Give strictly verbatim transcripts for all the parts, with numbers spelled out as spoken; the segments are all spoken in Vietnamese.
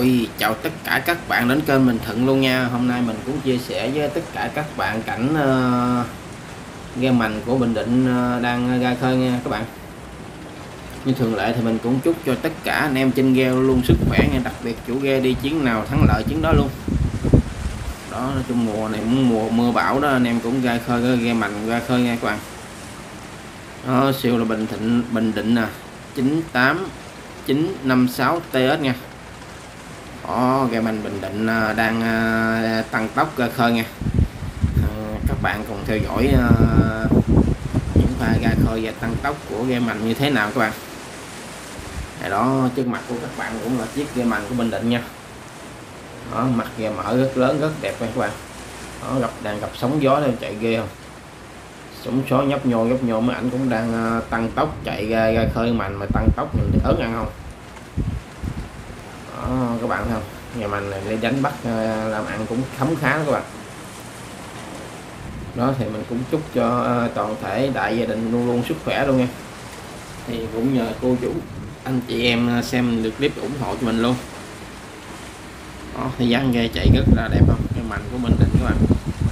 Rồi chào tất cả các bạn đến kênh mình Thuận luôn nha. Hôm nay mình cũng chia sẻ với tất cả các bạn cảnh uh, ghe mành của Bình Định uh, đang ra khơi nha các bạn. Như thường lệ thì mình cũng chúc cho tất cả anh em trên ghe luôn sức khỏe nha, đặc biệt chủ ghe đi chuyến nào thắng lợi chuyến đó luôn. Đó, nói chung mùa này mùa mưa bão đó, anh em cũng ra khơi ghe mành ra khơi nha các bạn. Đó, siêu là Bình Thịnh Bình Định nè, chín tám chín năm sáu T S nha. Đó, ghe mành Bình Định đang tăng tốc ra khơi nha. Các bạn cùng theo dõi những pha ra khơi và tăng tốc của ghe mành như thế nào các bạn. Này đó, trước mặt của các bạn cũng là chiếc ghe mành của Bình Định nha. Đó, mặt ghe mở rất lớn rất đẹp các bạn. Đó, gặp đang gặp sóng gió theo chạy ghê không, sóng gió nhấp nhô nhấp nhô mấy ảnh cũng đang tăng tốc chạy ra, ra khơi mành mà tăng tốc mình thì ớn ăn không. Đó, các bạn thấy không, nhà mình này đi đánh bắt làm ăn cũng khấm khá đó các bạn. Đó thì mình cũng chúc cho toàn thể đại gia đình luôn luôn sức khỏe luôn nha. Thì cũng nhờ cô chú anh chị em xem được clip ủng hộ cho mình luôn. Đó, thì dáng ghe chạy rất là đẹp không, cái mành của Bình Định các bạn.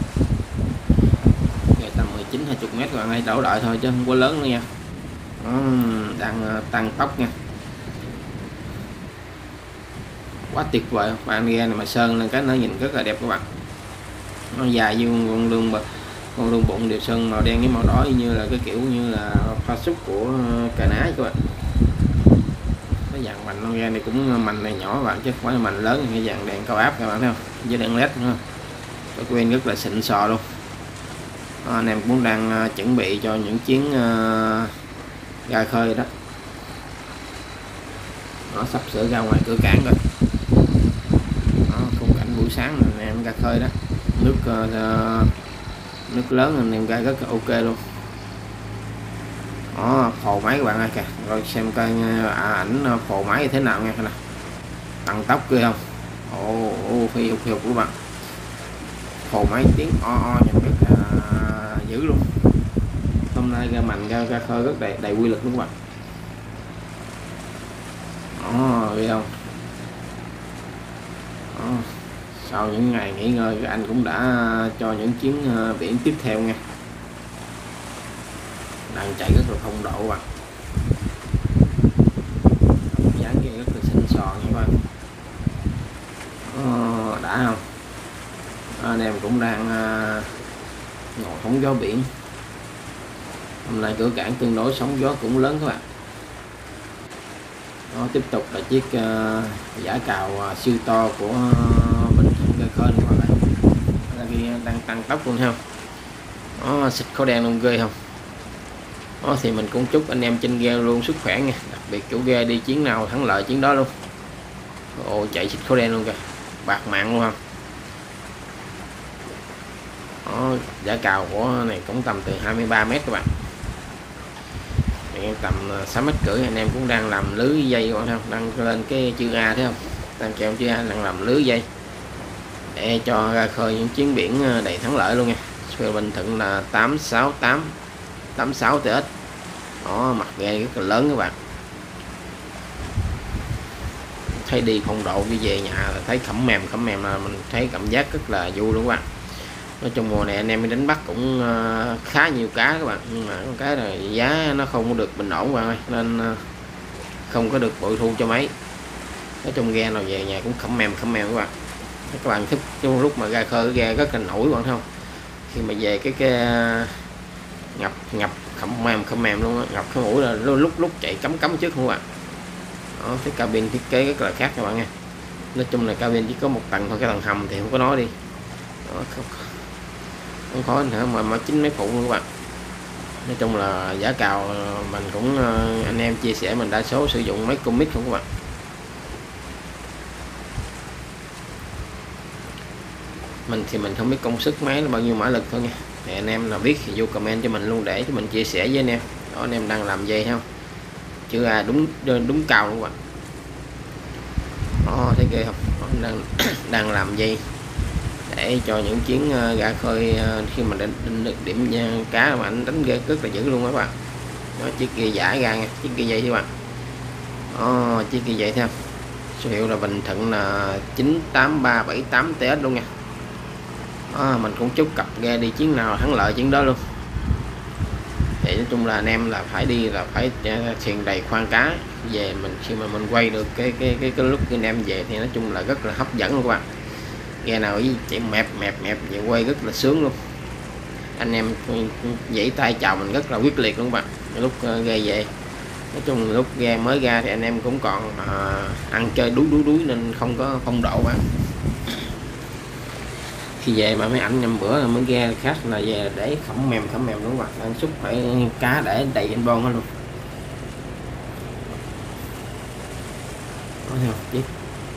Ghe tầm mười chín hai mươi mét các bạn ơi, đổ đợi thôi chứ không có lớn nữa nha. Đó, đang tăng tốc nha, quá tuyệt vời. Bạn ghe này mà sơn lên cái nó nhìn rất là đẹp các bạn. Nó dài như con lương con lương bụng đều sơn màu đen với màu đỏ như là cái kiểu như là pha súc của cà ná các bạn. Cái dàn mành con ghe này cũng mành này nhỏ các bạn chứ không phải là mành lớn, cái dàn đèn cao áp các bạn thấy không, với đèn led nữa. Cái quen rất là xịn sò luôn. Đó, anh em cũng đang chuẩn bị cho những chuyến uh, ra khơi đó. Nó sắp sửa ra ngoài cửa cảng rồi. Đó, khung cảnh buổi sáng này, anh em ra khơi đó, nước uh, nước lớn anh em ra rất là ok luôn. Đó, phồ máy các bạn ơi kìa, rồi xem coi à, ảnh phồ máy như thế nào nha, nè tăng tốc kia không, ồ oh, phi hụt hụt của bạn, phồ máy tiếng o o nhìn rất là dữ luôn. Hôm nay ra mành ra, ra khơi rất đầy đầy quy lực luôn các bạn. Đó, thấy không. Đó, sau những ngày nghỉ ngơi các anh cũng đã cho những chuyến biển tiếp theo nha, đang chạy rất là không độ bạn, dáng ghe rất là xịn sò nha các bạn. Ờ, đã không, anh em cũng đang ngồi hóng gió biển. Hôm nay cửa cảng tương đối sóng gió cũng lớn các bạn. Đó, tiếp tục là chiếc uh, giả cào uh, siêu to của uh, Bình Thịnh ra khơi các bạn. Đang, đang tăng tốc luôn không. Đó, xịt khói đen luôn ghê không. Đó, thì mình cũng chúc anh em trên ghe luôn sức khỏe nha, đặc biệt chủ ghe đi chuyến nào thắng lợi chuyến đó luôn. Ồ, chạy xịt khói đen luôn kìa, bạc mạng luôn không. Đó, giả cào của này cũng tầm từ hai mươi ba mét các bạn, tầm sáu mét rưỡi. Anh em cũng đang làm lưới dây các bạn không, đang lên cái chữ A thấy không, đang treo chữ A, đang làm lưới dây để cho ra khơi những chuyến biển đầy thắng lợi luôn nha. Phường Bình Thuận là tám sáu tám tám sáu T S. Đó, mặt ghe rất là lớn các bạn, thấy đi phong độ đi về nhà là thấy khẩm mềm khẩm mềm là mình thấy cảm giác rất là vui luôn các bạn. Nói trong mùa này anh em đánh bắt cũng khá nhiều cá các bạn, nhưng mà cái này giá nó không có được bình ổn các bạn ơi, nên không có được bội thu cho mấy. Nói trong ghe nào về nhà cũng khẩm mềm khẩm mềm các bạn. Các bạn thích trong lúc mà ra khơi ghe rất là nổi bạn không, khi mà về cái cái ngập ngập khẩm mềm khẩm mềm luôn á, ngập cái mũi là lúc lúc chạy cấm cấm trước không các bạn. Đó, cái cabin thiết kế rất là khác các bạn nha. Nói chung là cabin chỉ có một tầng thôi, cái tầng hầm thì không có nói đi. Đó, không, không khó nữa mà mà chín mấy phụ luôn các bạn. Nói chung là giá cào mình cũng anh em chia sẻ mình đa số sử dụng mấy comic không các bạn. Mình thì mình không biết công suất máy là bao nhiêu mã lực thôi nha, thì anh em nào biết thì vô comment cho mình luôn để cho mình chia sẻ với anh em. Đó, anh em đang làm dây không, chữ A đúng đúng cao luôn các bạn. Đó, thấy ghê không. Đó, đang đang làm dây để cho những chuyến uh, ra khơi uh, khi mà định được điểm uh, cá mà anh đánh ghê rất là dữ luôn các bạn. Đó, chiếc kia giả ra nha, chiếc kia dây các bạn. Đó, chiếc kia dây theo Số hiệu là Bình Thuận là chín tám ba bảy tám T S luôn nha. Đó, mình cũng chúc cặp ghe đi chuyến nào thắng lợi chuyến đó luôn. Thì nói chung là anh em là phải đi là phải thuyền đầy khoang cá về, mình khi mà mình quay được cái cái cái, cái lúc anh em về thì nói chung là rất là hấp dẫn luôn các bạn. Ghe nào với chạy mẹp mẹp mẹp vậy quay rất là sướng luôn. Anh em vẫy tay chào mình rất là quyết liệt luôn các bạn. Lúc ghe về nói chung lúc ghe mới ra thì anh em cũng còn à, ăn chơi đuối đuối đuối nên không có phong độ bạn. Khi về mà mấy ảnh nhầm bữa mới ghe khác là về để khẩm mềm khẩm mềm đúng không bạn, ăn xúc phải cá để đầy trên bon hết luôn. Có thấy không chiếc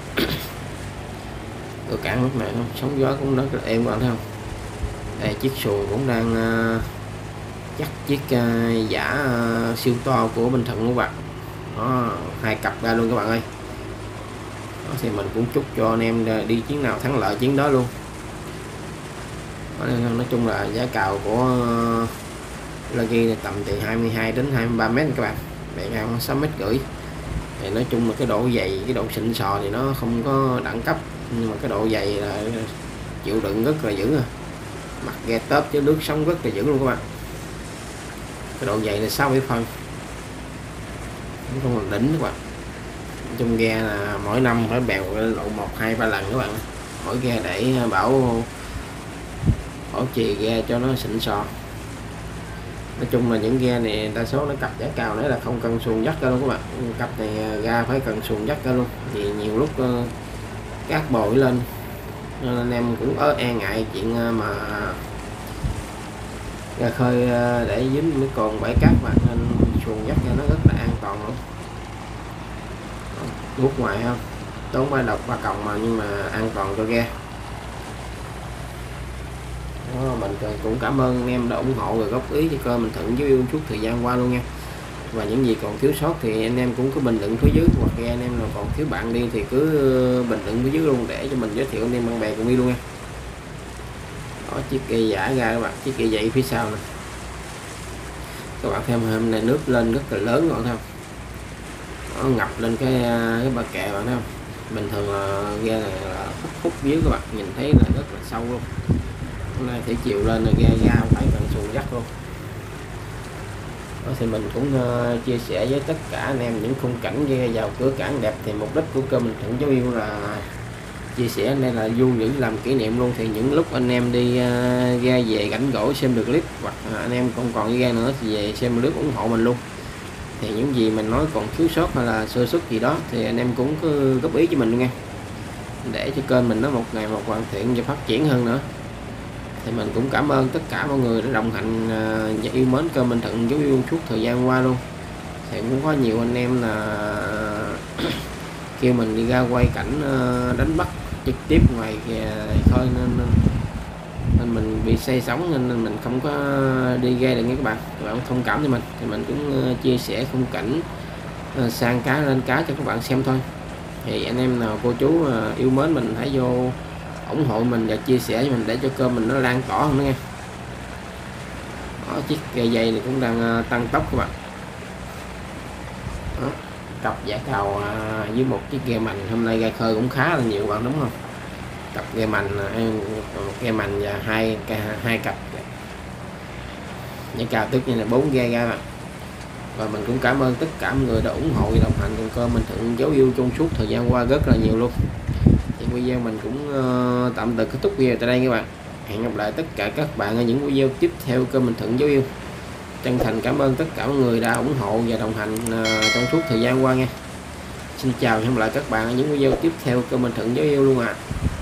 cửa cảng lúc này không, sóng gió cũng rất là êm bạn thấy không. Đây chiếc xuồng cũng đang uh, chắc chiếc uh, giả uh, siêu to của Bình Thuận các bạn. Đó, hai cặp ra luôn các bạn ơi. Đó, thì mình cũng chúc cho anh em đi chuyến nào thắng lợi chuyến đó luôn. Đó, nói chung là giá cào của uh, Lagi tầm từ hai mươi hai đến hai mươi ba mét các bạn, bề ngang sáu mét rưỡi. Thì nói chung là cái độ dày, cái độ xịn sò thì nó không có đẳng cấp, nhưng mà cái độ dày là chịu đựng rất là dữ. À, mặt ghe tớp chứ nước sóng rất là dữ luôn các bạn. Cái độ dày là sáu mươi phân, không còn đỉnh các bạn. Trong ghe là mỗi năm phải bèo lộ một hai ba lần các bạn, mỗi ghe để bảo bảo trì ghe cho nó xịn sò. Nói chung là những ghe này đa số nó cặp giá cao đấy là không cần xuồng dắt ra luôn các bạn. Cặp này ra phải cần xuồng dắt ra luôn, vì nhiều lúc uh, cát bồi lên nên anh em cũng ớ e ngại chuyện uh, mà ra khơi uh, để dính mấy con bãi cát mà, nên xuồng dắt ra nó rất là an toàn luôn. Hút ngoài không tốn ba độc ba còng mà, nhưng mà an toàn cho ghe. Đó, mình cũng cảm ơn anh em đã ủng hộ và góp ý cho kênh Bình Thuận với yêu suốt thời gian qua luôn nha. Và những gì còn thiếu sót thì anh em cũng cứ bình luận phía dưới, hoặc là anh em nào còn thiếu bạn đi thì cứ bình luận phía dưới luôn để cho mình giới thiệu anh em bạn bè cùng đi luôn nha. Đó, chiếc cây giả ra các bạn, chiếc cây dậy phía sau này các bạn thêm hôm nay nước lên rất là lớn rồi thấy không. Nó ngập lên cái cái ba kè bạn thấy không. Bình thường là ghe này là hút hút dưới các bạn, nhìn thấy là rất là sâu luôn. Hôm nay thủy chiều lên là ghe ra phải cần xuồng dắt luôn. Đó, thì mình cũng uh, chia sẻ với tất cả anh em những khung cảnh ghe vào cửa cảng đẹp. Thì mục đích của kênh Bình Thuận Dấu Yêu là chia sẻ đây là du những làm kỷ niệm luôn. Thì những lúc anh em đi uh, ghe về rảnh rỗi xem được clip, hoặc uh, anh em không còn ghe nữa thì về xem clip ủng hộ mình luôn. Thì những gì mình nói còn thiếu sót hay là sơ suất gì đó thì anh em cũng cứ góp ý cho mình luôn nha, để cho kênh mình nó một ngày một hoàn thiện và phát triển hơn nữa. Thì mình cũng cảm ơn tất cả mọi người đã đồng hành và yêu mến kênh Bình Thuận Dấu Yêu suốt thời gian qua luôn. Thì cũng có nhiều anh em là kêu mình đi ra quay cảnh đánh bắt trực tiếp ngoài khơi, nên, nên mình bị say sóng nên mình không có đi ghe được nha các bạn. Các bạn thông cảm cho mình, thì mình cũng chia sẻ khung cảnh sang cá lên cá cho các bạn xem thôi. Thì anh em nào cô chú yêu mến mình hãy vô ủng hộ mình và chia sẻ với mình để cho kênh mình nó lan tỏa hơn nữa nha. Đó, chiếc dây dây này cũng đang tăng tốc các bạn. Đó, cặp giả cào với một chiếc ghe mành hôm nay ra khơi cũng khá là nhiều bạn đúng không. Cặp ghe mành, một ghe mành và hai hai cặp giả cào, tức như là bốn ghe ra bạn. Và mình cũng cảm ơn tất cả mọi người đã ủng hộ và đồng hành cùng kênh Bình Thuận Dấu Yêu trong suốt thời gian qua rất là nhiều luôn. Thì video mình cũng uh, tạm thời kết thúc video tại đây các bạn. Hẹn gặp lại tất cả các bạn ở những video tiếp theo kênh Bình Thuận Dấu Yêu. Chân thành cảm ơn tất cả mọi người đã ủng hộ và đồng hành uh, trong suốt thời gian qua nha. Xin chào và hẹn gặp lại các bạn ở những video tiếp theo kênh Bình Thuận Dấu Yêu luôn ạ. À.